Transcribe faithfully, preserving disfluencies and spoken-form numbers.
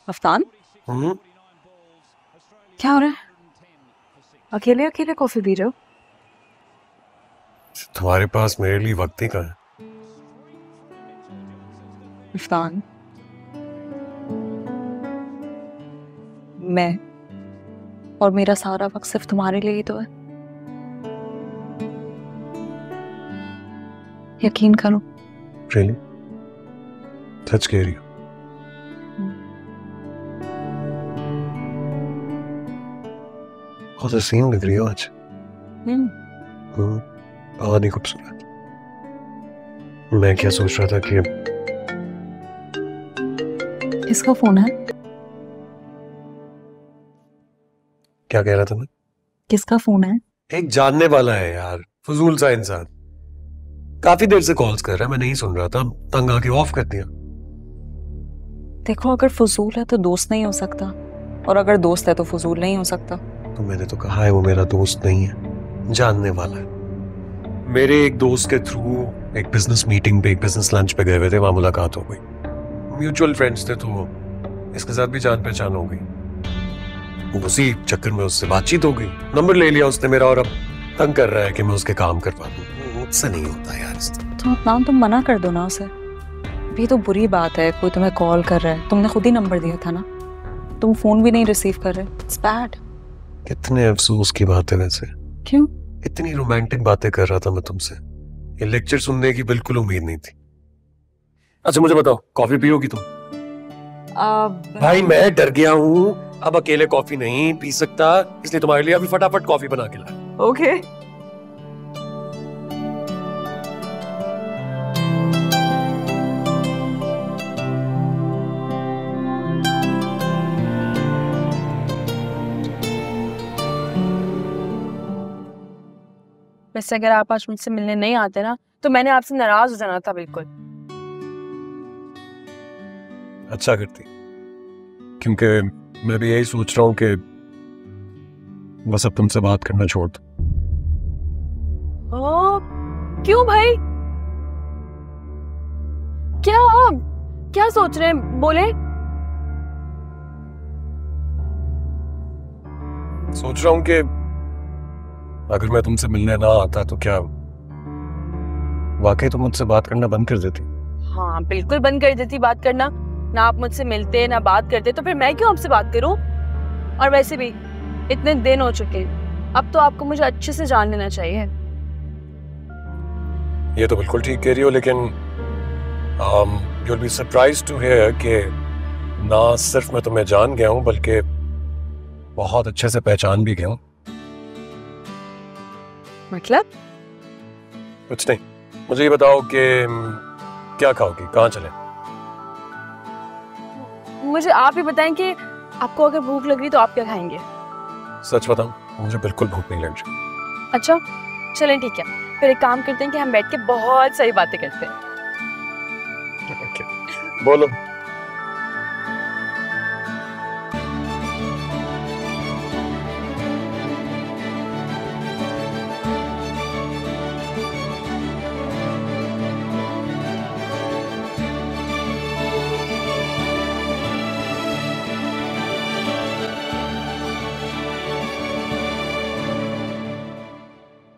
अफ्तान, हम्म क्या हो रहा है? अकेले अकेले कॉफी पी रहे हो? तुम्हारे पास मेरे लिए वक्त ही कहाँ है? अफ्तान, मैं और मेरा सारा वक्त सिर्फ तुम्हारे लिए ही तो है। यकीन करो। रियली? सच कह रही हो? बहुत हसीन लग रही हो आज। हम्म हम्म बहुत ही खूबसूरत। मैं क्या सोच रहा था कि किसका फोन है? क्या कह रहा था मैं? किसका फोन है? एक जानने वाला है यार, फजूल सा इंसान। काफी देर से कॉल्स कर रहा है, मैं नहीं सुन रहा था, तंग आके ऑफ कर दिया। देखो, अगर फजूल है तो दोस्त नहीं हो सकता, और अगर दोस्त है तो फजूल नहीं हो सकता। तो मैंने तो कहा है वो मेरा दोस्त नहीं है, जानने वाला है। मेरे एक दोस्त के थ्रू एक बिजनेस मीटिंग पे, एक बिजनेस लंच पे गए हुए थे, वहां मुलाकात हो गई। म्यूचुअल फ्रेंड्स थे, तो इसके साथ भी जान पहचान हो गई। उसी चक्कर में उससे बातचीत हो गई, नंबर ले लिया उसने मेरा, और अब तंग कर रहा है कि मैं उसके काम करवा दूं। मुझसे नहीं होता यार इस तरह। तो अफनान, तुम मना कर दो ना उसे। भी तो बुरी बात है, कोई तुम्हें कॉल कर रहा है, तुमने खुद ही नंबर दिया था ना। तुम फोन भी नहीं रिसीव कर रहे, इट्स बैड। कितने अफसोस की बात है वैसे। क्यों? इतनी रोमांटिक बातें कर रहा था मैं तुमसे, ये लेक्चर सुनने की बिल्कुल उम्मीद नहीं थी। अच्छा मुझे बताओ, कॉफी पियोगी तुम? अब भाई मैं डर गया हूँ, अब अकेले कॉफी नहीं पी सकता, इसलिए तुम्हारे लिए अभी फटाफट कॉफी बना के लाया। ओके। वैसे अगर आप आज मुझसे मिलने नहीं आते ना, तो मैंने आपसे नाराज हो जाना था बिल्कुल। अच्छा करती, क्योंकि मैं भी यही सोच रहा हूँ कि बस अब तुमसे बात करना छोड़ दो। ओ, क्यों भाई? क्या आप क्या सोच रहे हैं, बोले। सोच रहा हूँ कि अगर मैं तुमसे मिलने ना आता तो क्या वाकई तुम मुझसे बात करना बंद कर देती? हाँ बिल्कुल बंद कर देती बात करना। ना आप मुझसे मिलते ना बात करते, तो फिर मैं क्यों आपसे बात करूं? और वैसे भी इतने दिन हो चुके हैं, अब तो आपको मुझे अच्छे से जान लेना चाहिए। ये तो बिल्कुल ठीक कह रही हो, लेकिन you will be surprised to hear कि ना सिर्फ मैं तुम्हें जान गया हूं, बल्कि बहुत अच्छे से पहचान भी गया हूं। मतलब? कुछ नहीं, मुझे ये बताओ कि क्या खाओगी, कहाँ चले? मुझे आप ही बताएं कि आपको अगर भूख लग रही तो आप क्या खाएंगे? सच बताऊं, मुझे बिल्कुल भूख नहीं लग रही। अच्छा चलें ठीक है, फिर एक काम करते हैं कि हम बैठ के बहुत सारी बातें करते हैं। Okay. बोलो।